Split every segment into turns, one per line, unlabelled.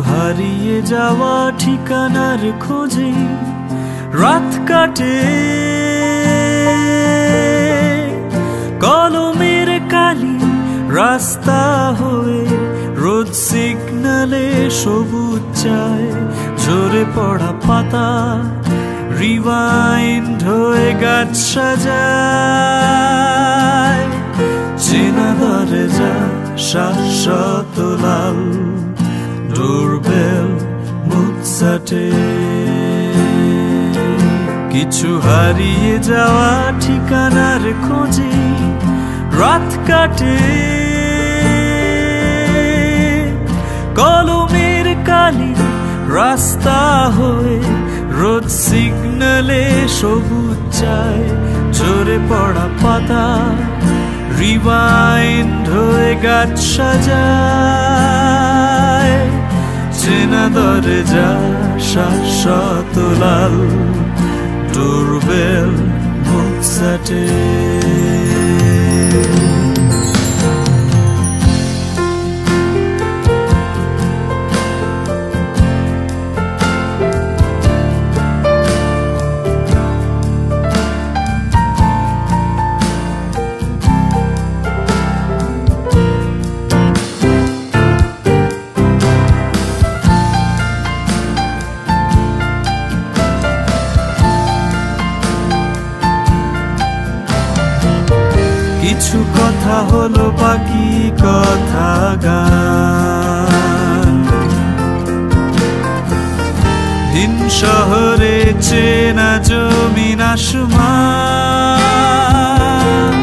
হারিয়ে যাওয়া ঠিকানার খোঁজে রাত কাটে, কলমের কালি রাস্তা হয়ে রোদ সিগনালে সবুজ চায়, ঝরে পড়া পাতা রিওয়াইন্ড হয়ে গাছ সাজায়, চেনা দরজা শাশ্বত লাল, ডোরবেল মুৎসাটে। কিছু হারিয়ে যাওয়া ঠিকানার খোঁজে রাত কাটে, কলমের কালি রাস্তা হয়ে রোদ সিগনালে সবুজ চায়, ঝরে পড়া পাতা রিওয়াইন্ড হয়ে গাছ সাজায়, চেনা দরজা শাশ্বত লাল, ডোরবেল মুৎসাটে। কিছু কথা হলো বাকি কথা গান, ভিন শহরে চেনা জমিন আসমান,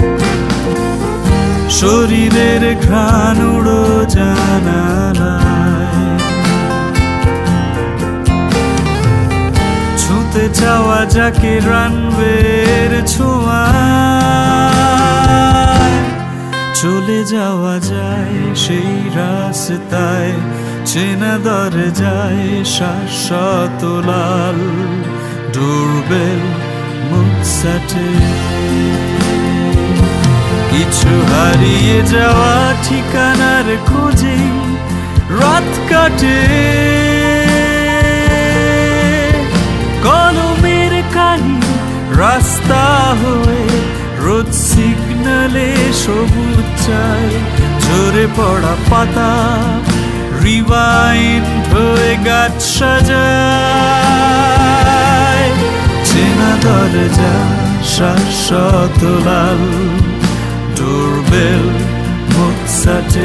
শরীরের ঘ্রাণ উড়ো জানালায়, ছুঁতে চাওয়া যাকে রানওয়ের ছোঁয়া, চলে যাওয়া যায় সেই রাস্তায়, চেনা দরজায় শাশ্বত লাল, ডোরবেল মুৎসাটে। কিছু হারিয়ে যাওয়া ঠিকানার খোঁজে রাত কাটে, কলমের কালি রাস্তা হয়ে রোদ সিগনালে সবুজ চায়, ঝরে পড়া পাতা রিওয়াইন্ড হয়ে গাছ সাজায়, চেনা দরজা শাশ্বত লাল, ডোরবেল মুৎসাটে।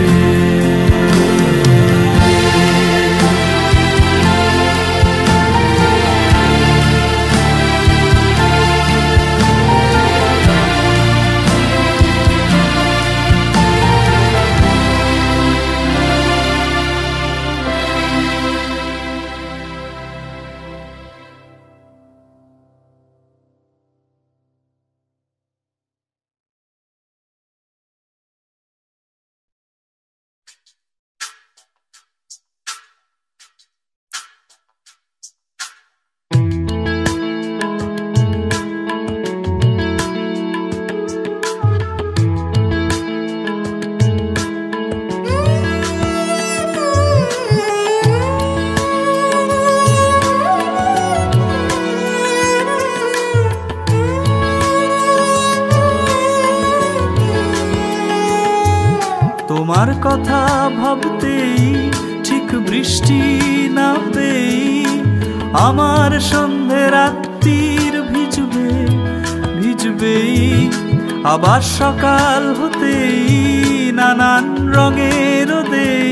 তোমার কথা ভাবতেই ঠিক বৃষ্টি নামবেই, আমার সন্ধে রাত্রির ভিজবে ভিজবেই, আবার সকাল হতেই নানান রঙের দেই,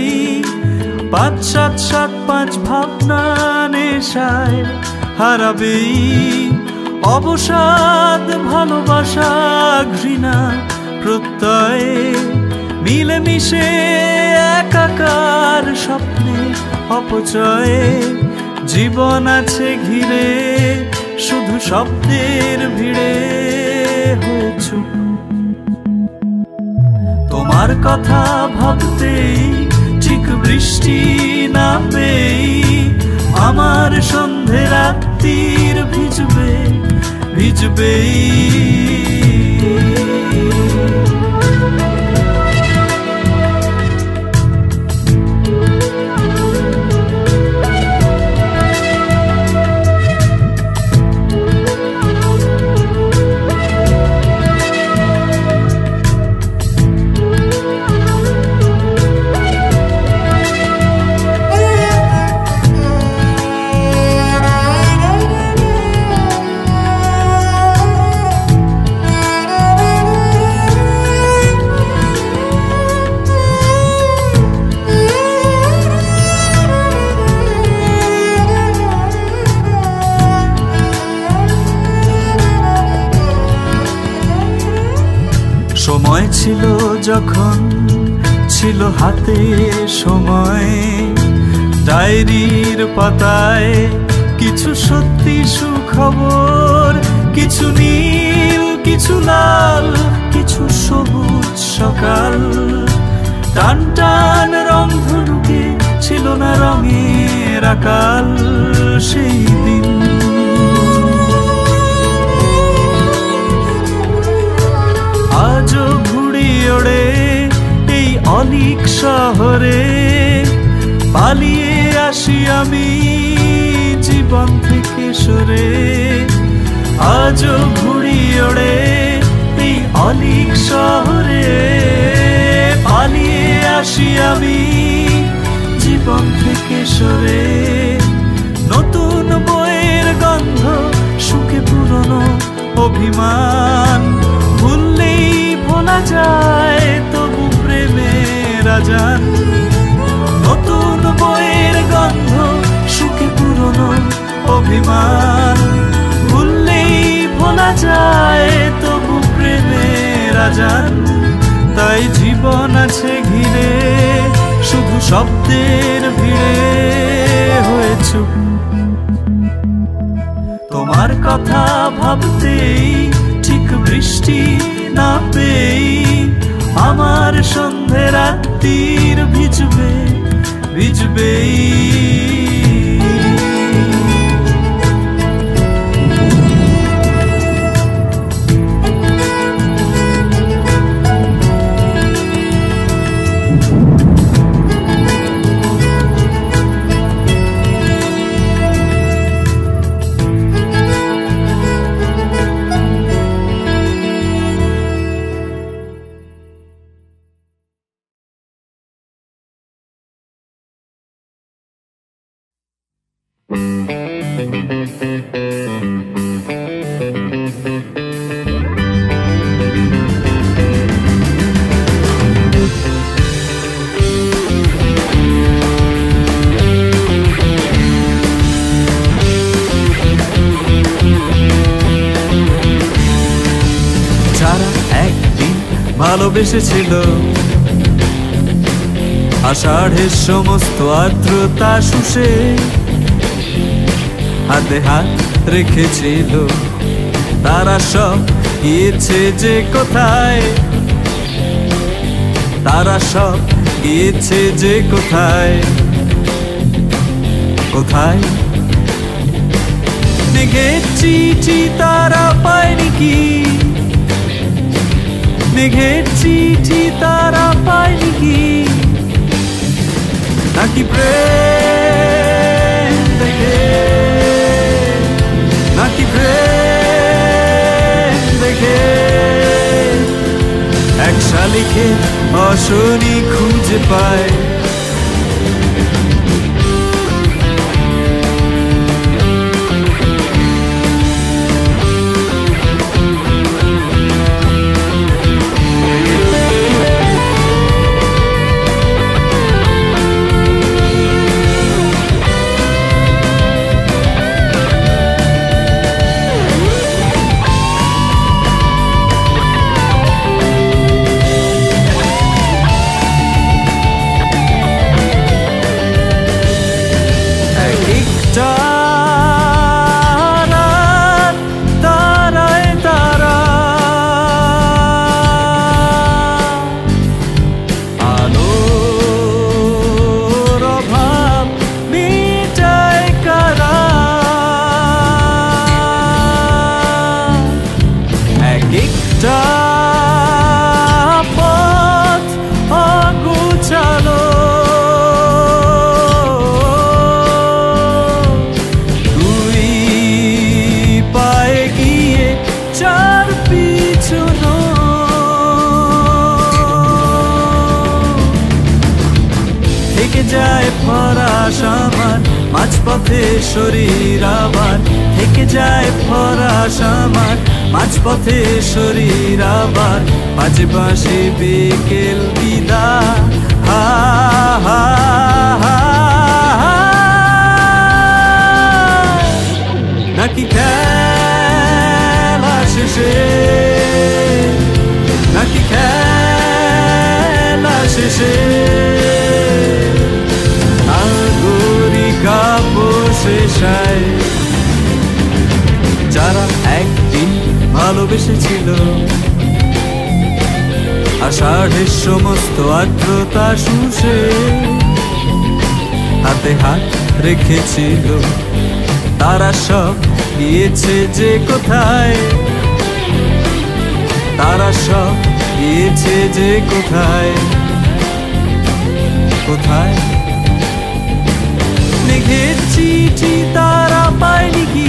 ৫-৭-৭-৫ ভাবনা নেশায় হারাবেই, অবসাদ ভালোবাসা ঘৃণা প্রত্যয়ে মিলেমিশে একাকার স্বপ্নে অপচয়ে, জীবন আছে ঘিরে শুধু শব্দের ভিড়ে হয়ে চুপ। তোমার কথা ভাবতেই ঠিক বৃষ্টি নামবেই, আমার সন্ধে রাত্রির ভিজবে ভিজবেই। ছিল যখন ছিল হাতে সময়, ডায়েরির পাতায় কিছু সত্যি সুখবর, কিছু নীল কিছু লাল কিছু সবুজ সকাল। টান টান রং ধনুকে ছিল না রঙের আকাল সেই দিন। আজও ঘুড়ি ওড়ে এই অলিক শহরে, পালিয়ে আসি আমি জীবন থেকে সরে। আজও ঘুড়ি ওড়ে এই অলিক শহরে, পালিয়ে আসি আমি জীবন থেকে সরে। নতুন বইয়ের গন্ধ শুকে পুরনো অভিমান, ভুললেই ভোলা যায় তবু প্রেমের আজান। নতুন বইয়ের গন্ধ শুকে পুরনো অভিমান, ভুললেই ভোলা যায় তবু প্রেমের আজান। তাই জীবন আছে ঘিরে শুধু শব্দের ভিড়ে হয়ে চুপ। তোমার কথা ভাবতেই ঠিক বৃষ্টি না পেই, আমার সন্ধে রাত্রির ভিজবে ভিজবেই। যারা একদিন ভালোবেসেছিল, আষাঢ়ের সমস্ত আর্দ্রতা শুষে হাতে হাত রেখেছিল, তারা সব গিয়েছে যে কোথায়, তারা সব গিয়েছে যে কোথায় কোথায়। মেঘের চিঠি তারা পায়নি কি, মেঘের চিঠি তারা পায়নি কি, নাকি প্রেম দেখে, নাকি প্রেম দেখে এক শালিকে অশনি খুঁজে পায়। যায় ফরাস আমার মাঝপথে শরীর আবার, থেকে যায় ফরাস আমার মাঝপথে শরীর আবার। বাজে বাঁশি বিকেল বিদা, হা হা হা, নাকি খেলা শেষে, নাকি খেলা শেষায়। যারা একদিন ভালোবেসেছিল, আষাঢ়ের সমস্ত আর্দ্রতা শুষে হাতে হাত রেখেছিল, তারা সব গিয়েছে যে কোথায়, তারা সব গিয়েছে যে কোথায়, কোথায়। মেঘের চিঠি তারা পায়নি কি,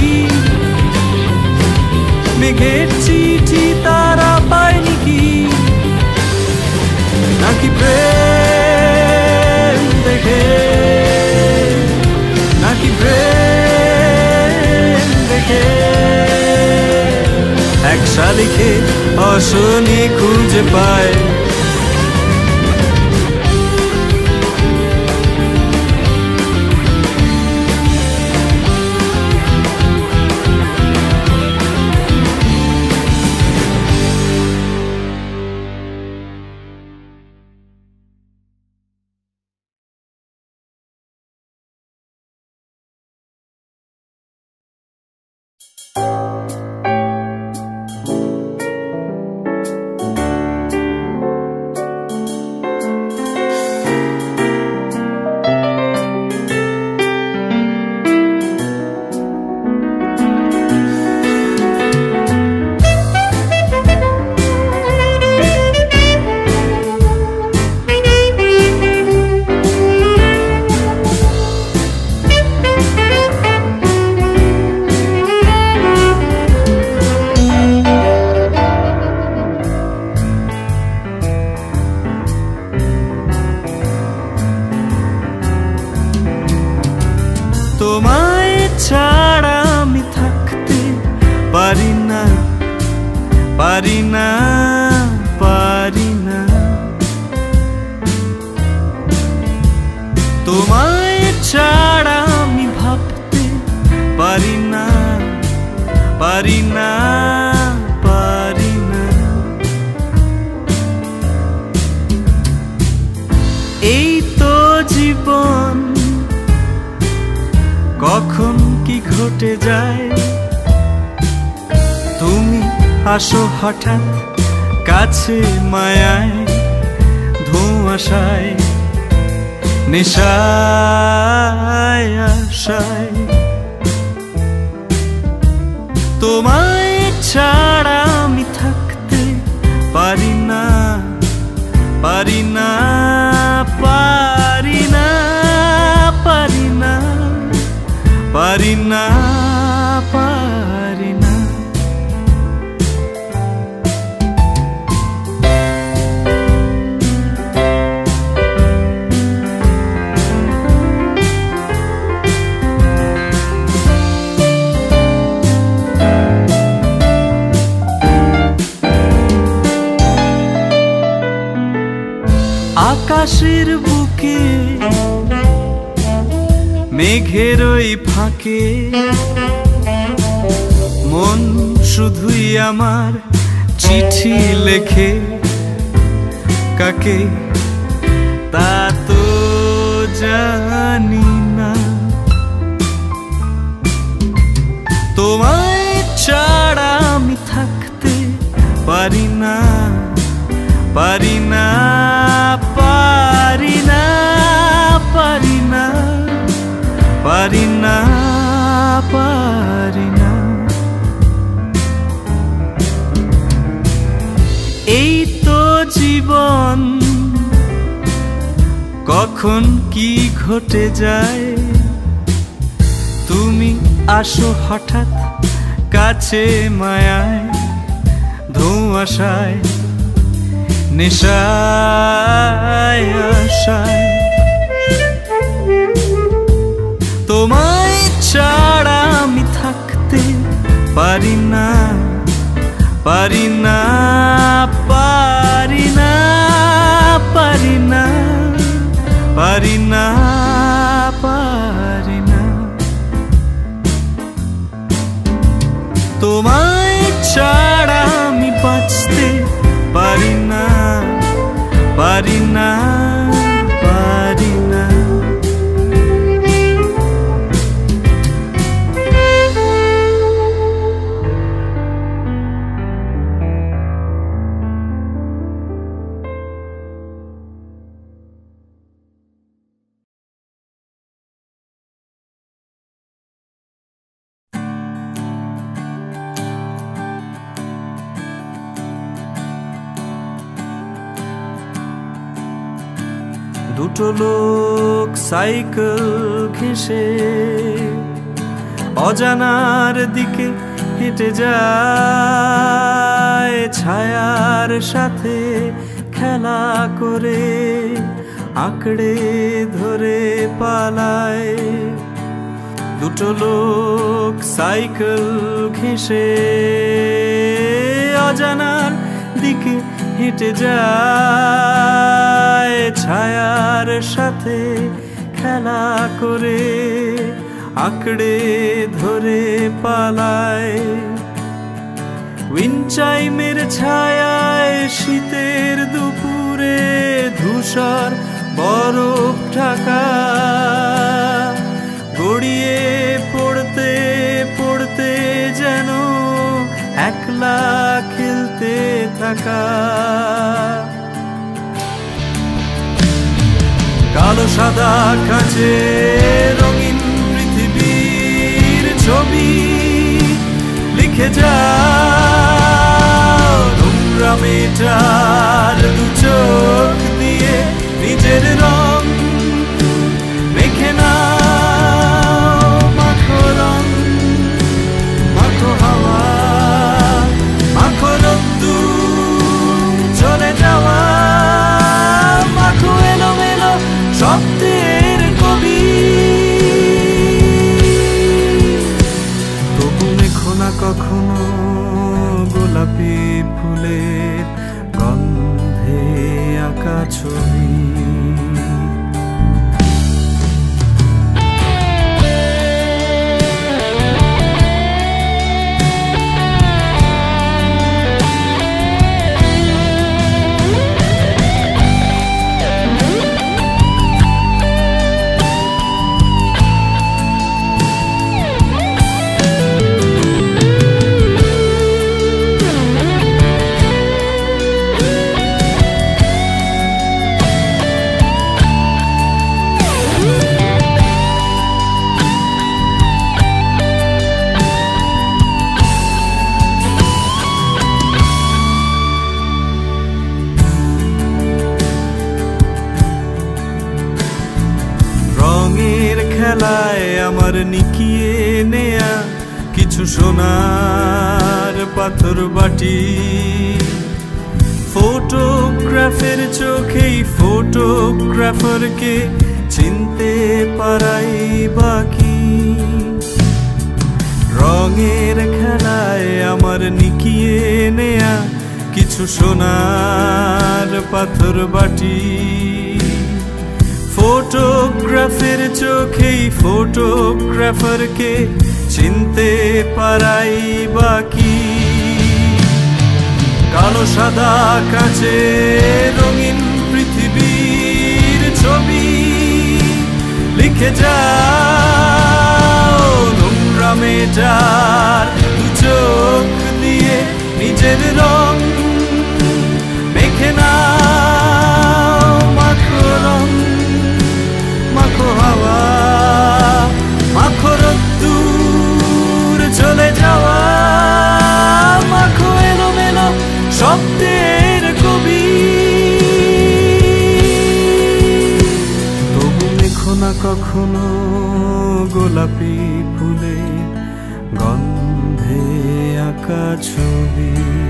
মেঘের চিঠি তারা পায়নি কি, নাকি প্রেম দেখে, নাকি প্রেম দেখে এক শালিকে অশনি খুঁজে পায়। তোমায় ছাড়া আমি থাকতে পারি না, পারি না, পারি না। তোমায় ছাড়া আমি ভাবতে পারি না, পারি না, পারি না। এই তো জীবন, কখন কি ঘটে যায়। তুমি আসো হঠাৎ কাছে মায়ায়, ধোঁয়াশায়, নেশায়, আশায়। তোমায় ছাড়া আমি থাকতে পারি না, পারি না, পারি না, পারি না, পারি না, পারি না। আকাশের বুকে মেঘের ওই ফাঁকে মন শুধুই আমার চিঠি লেখে, কাকে তা তো জানি না। তোমায় ছাড়া আমি থাকতে পারি না, পারি না, পারি না, পারি না, পারি না, পারি না। এই তো জীবন, কখন কি ঘটে যায়। তুমি আসো হঠাৎ কাছে মায়ায়, ধোঁয়াশায়, নেশায়, আশায়। তোমায় ছাড়া আমি থাকতে পারি না, পারি না, পারি না, পারি না, পারি না, পারি না। তোমায় ছাড়া আমি বাঁচতে পারি না, পারি না, পারি না। দুটো লোক সাইকেল ঘেঁষে অজানার দিকে হেঁটে যায়, ছায়ার সাথে খেলা করে আঁকড়ে ধরে পালায়। দুটো লোক সাইকেল ঘেঁষে অজানার দিকে হেঁটে যায়, ছায়ার সাথে খেলা করে আঁকড়ে ধরে পালায়। উইন্ডচাইমের ছায়ায় শীতের দুপুরে ধূসর বরফ ঢাকা, গড়িয়ে পড়তে পড়তে যেন একলা খেলতে থাকা। কালো সাদা কাঁচে রঙিন পৃথিবীর ছবি লিখে যাও, নোংরা মেটার দু চোখ দিয়ে নিজের রং মেখে নাও। মাখো রং, মাখো হাওয়া, মাখো রোদ্দুর চলে যাওয়া, মাখো এলোমেলো শব্দের কবি। তবু মেখো না কখনো গোলাপি ফুলের গন্ধে আঁকা ছবি। খেলায় আমার নিকিয়ে নেয়া কিছু সোনার পাথর বাটি, ফটোগ্রাফের চোখেই ফটোগ্রাফারকে চিনতে পারাই বাকি। রঙের খেলায় আমার নিকিয়ে নেয়া কিছু সোনার পাথর বাটি, ফটোগ্রাফের চোখেই ফটোগ্রাফারকে চিনতে পারাই বাকি। কালো সাদা কাঁচে রঙিন পৃথিবীর ছবি লিখে যাও, নোংরা মেটার দু চোখ দিয়ে নিজের রং মেখে নাও। মাখো রং, মাখো হাওয়া, মাখো রোদ্দুর চলে যাওয়া, মাখো এলোমেলো শব্দের কবি। তবু মেখো না কখনো গোলাপি ফুলে গন্ধে আঁকা ছবি।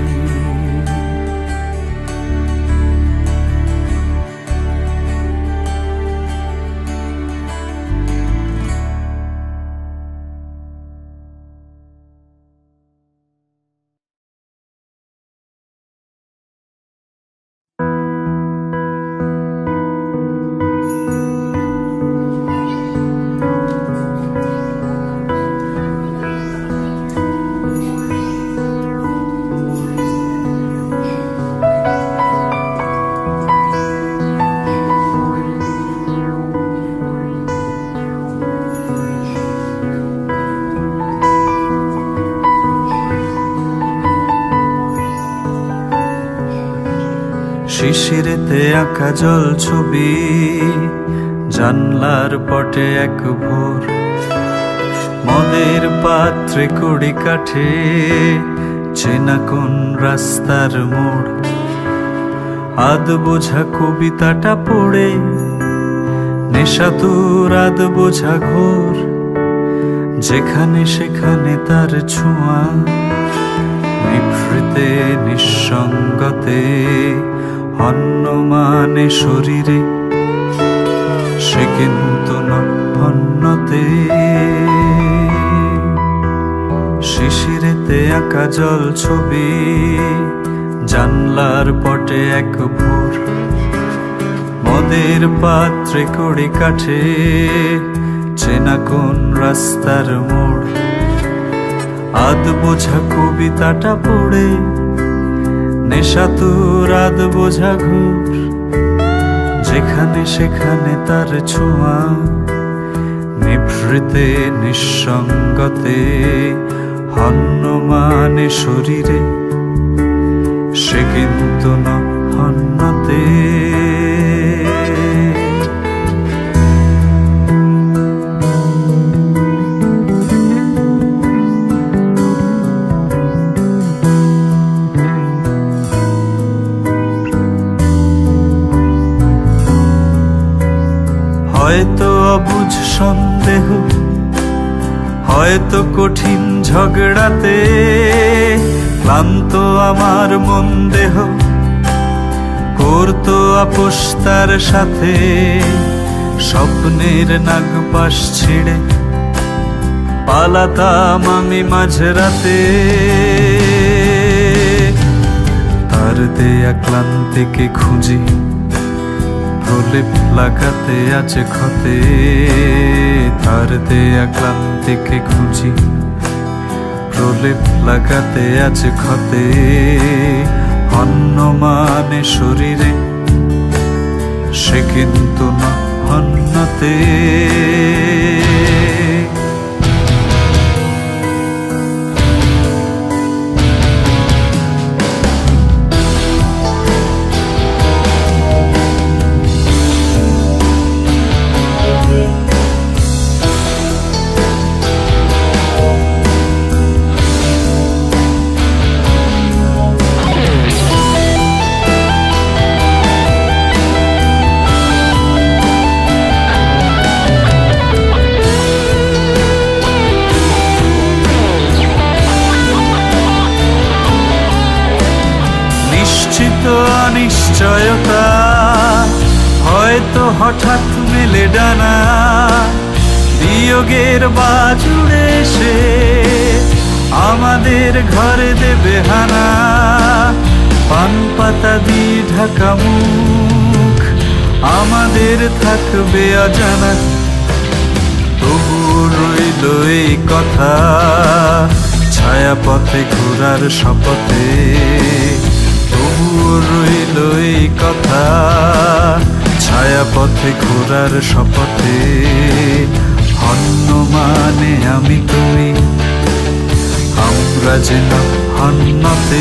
শিশিরেতে আঁকা জল ছবি, জানলার পটে এক ভোর, মদের পাত্রে কুড়ি কাঠে চেনা কোন রাস্তার মোড়। আধ বোঝা কবিতাটা পড়ে নেশা তো রাত বোঝা ঘোর, যেখানে সেখানে তার ছোঁয়া, নিভৃতে নিঃসঙ্গতে হন্যমানে শরীরে, সে কিন্তু নভ্যন্নতে। শিশিরেতে আঁকা জল ছবি, জানলার পটে এক ভোর, মদের পাত্রে কড়ি কাঠে, চেনা কোন রাস্তার মোড়। আধ বোঝা কবিতাটা পড়ে, নেশা তো রাত বোঝা ঘোর, যেখানে সেখানে তার ছোঁয়া, নিভৃতে নিঃসঙ্গতে হন্যমানে শরীরে, সে কিন্তু নভ্যন্নতে। হয়তো অবুঝ সন্দেহ, হয়তো কঠিন ঝগড়াতে ক্লান্ত আমার মন দেহ, করতো আপোষ তার সাথে, স্বপ্নের নাগপাশ ছিঁড়ে পালাতাম আমি মাঝরাতে। তার দেয়া ক্লান্তিকে খুঁজি, প্রলেপ লাগাতে আছে ক্ষতে, তার দেয়া ক্লান্তিকে খুঁজি, প্রলেপ লাগাতে আছে ক্ষতে, হন্যমানে শরীরে, সে কিন্তু নভ্যন্নতে। অনিশ্চয়তা হয়তো হঠাৎ মেলে ডানা, বিয়োগের বাজুড়ে এসে আমাদের ঘরে দেবে হানা। পান পাতা দিয়ে ঢাকা মুখ আমাদের থাকবে অজানা, তবু রইল এই কথা, ছায়াপথে ঘোরার শপথে, তবুও রইল এই কথা, ছায়াপথে ঘোরার শপথে, হন্যমানে আমি তুমি, আমরা যে নভ্যন্নতে।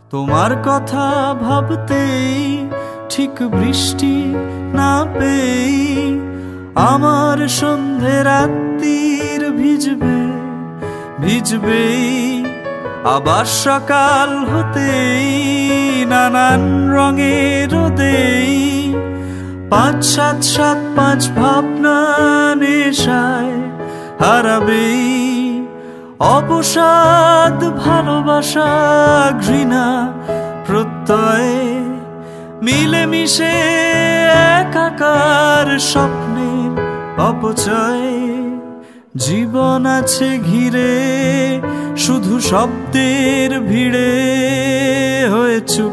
তোমার কথা ভাবতেই ঠিক বৃষ্টি না পেয়ে আমার সন্ধে রাত্রির ভিজবে ভিজবেই। আবার সকাল হতেই নানান রঙের রোদেই 5-7-7-5 ভাবনা নেশায় হারাবেই। অবসাদ ভালোবাসা ঘৃণা প্রত্যয়ে মিলেমিশে একাকার স্বপ্নের অপচয়। জীবন আছে ঘিরে শুধু শব্দের ভিড়ে হয়ে চুপ।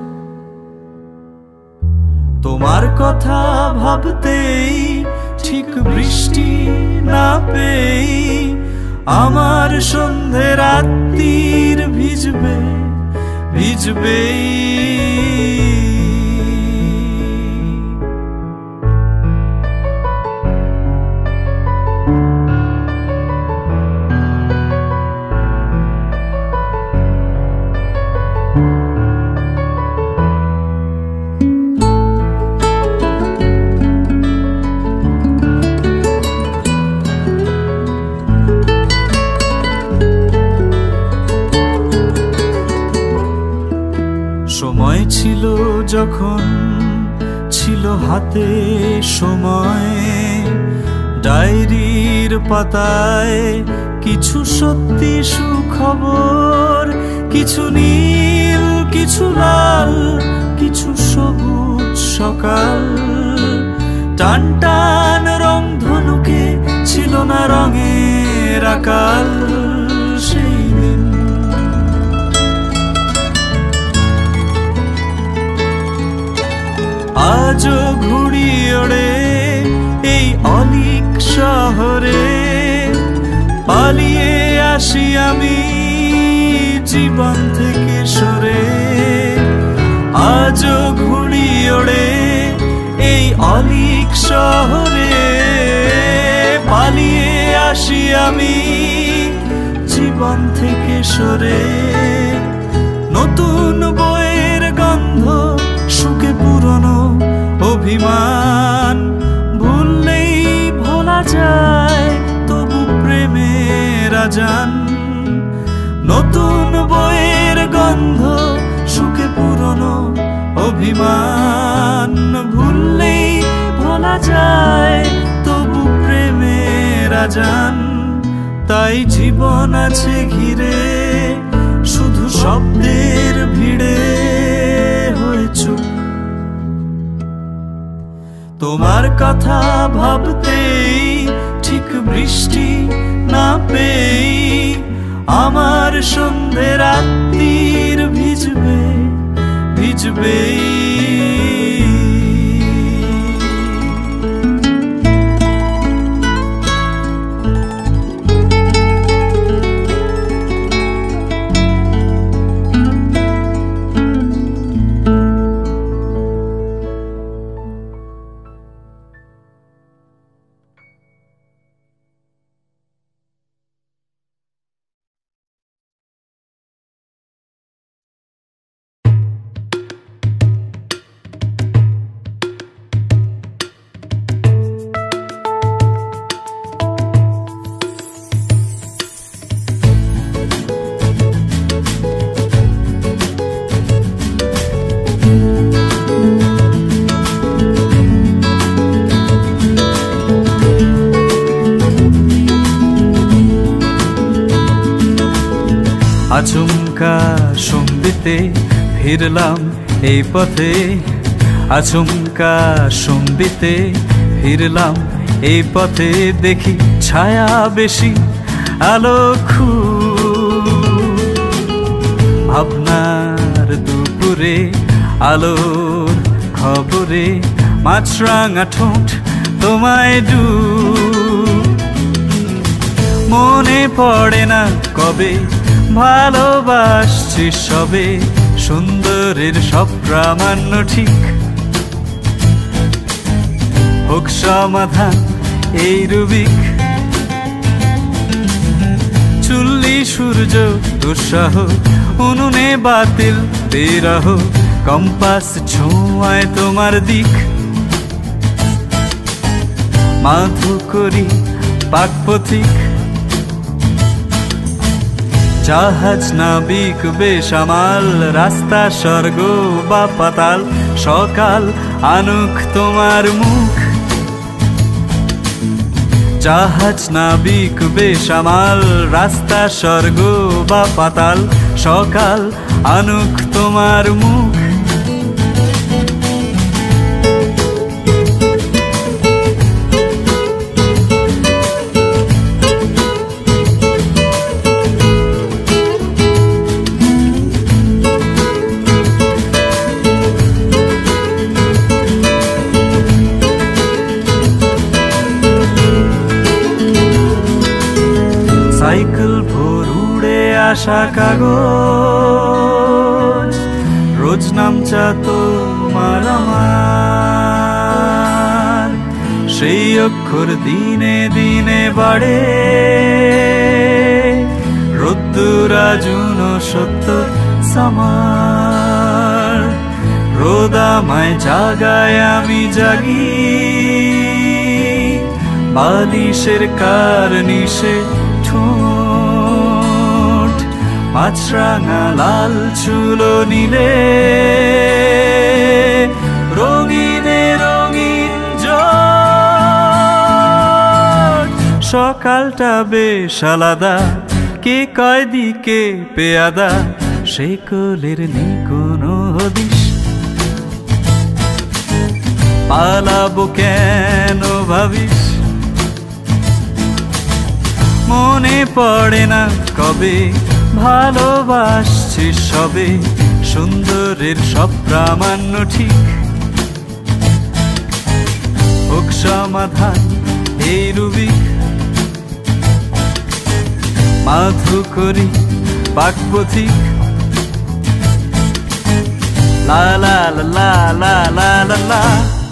তোমার কথা ভাবতেই ঠিক বৃষ্টি না পেয়ে আমার সন্ধে রাত্রির ভিজবে ভিজবেই। সময় ছিল যখন ছিল হাতে সময়, ডায়েরির পাতায় কিছু সত্যি সুখবর, কিছু নীল কিছু লাল কিছু সবুজ সকাল। টান টান রং ধনুকে ছিল না রঙের আকাল সেই দিন। আজও ঘুড়ি ওড়ে এই অলিক শহরে, পালিয়ে আসি আমি জীবন থেকে সরে। আজও ঘুড়ি ওড়ে এই অলিক শহরে, পালিয়ে আসি আমি জীবন থেকে সরে। নতুন বইয়ের গন্ধ সুখে পুরনো অভিমান, ভুললেই ভোলা যায় তবু প্রেমের আজান। নতুন বইয়ের গন্ধ সুখে পুরনো অভিমান, ভুললেই ভোলা যায় তবু প্রেমের আজান। তাই জীবন আছে ঘিরে শুধু শব্দের ভিড়ে হয়ে চুপ। তোমার কথা ভাবতেই ঠিক বৃষ্টি না পেয়ে আমার সন্ধে রাত্রির ভিজবে ভিজবেই। আচমকা সঙ্গীতে ফিরলাম এই পথে, আচমকা সঙ্গীতে ফিরলাম এই পথে। দেখি ছায়া বেশি আলো খুব, ভাবনার দুপুরে আলোর খবরে মাছরাঙা ঠোঁট তোমায় ডুব। মনে পড়ে না কবে ভালোবাসছি সবে, সুন্দরের সব প্রামাণ্য ঠিক হোক সমাধান এই রুবিক। চুল্লি সূর্য দুঃসাহ উনুনে বাতিল বিরহ কম্পাস ছোঁয়ায় তোমার দিক মাধু করি পাকপথিক জাহাজ নাবিক বেসামাল রাস্তা স্বর্গ বা পাতাল সকাল আনুক তোমার মুখ জাহাজ নাবিক বেসামাল রাস্তা স্বর্গ বা পাতাল সকাল আনুক তোমার মুখ সাইকেল ভোর উড়ে আসা কাগজ রোজ নামচা তোমার আমার সেই অক্ষর দিনে দিনে বাড়ে রোদ্দুর আজুন সত্য সামার রোদামায় জাগায় আমি জাগি বালিশের কার্নিশে ঠোঁট মাছরাঙা লাল চুলো নীলে রঙিনে রঙিন জট সকালটা বেশ আলাদা কে কয় দিকে পেয়াদা সে কোলের নেই কোনো হদিস পালাবো কেন ভাবিস মনে পড়ে না কবে ভালোবাসছিস সবে সুন্দরের সব প্রামাণ্য ঠিক হোক সমাধান এই রুবিক মাধু করি পাকপথিক লা লা লা লা লা লা লা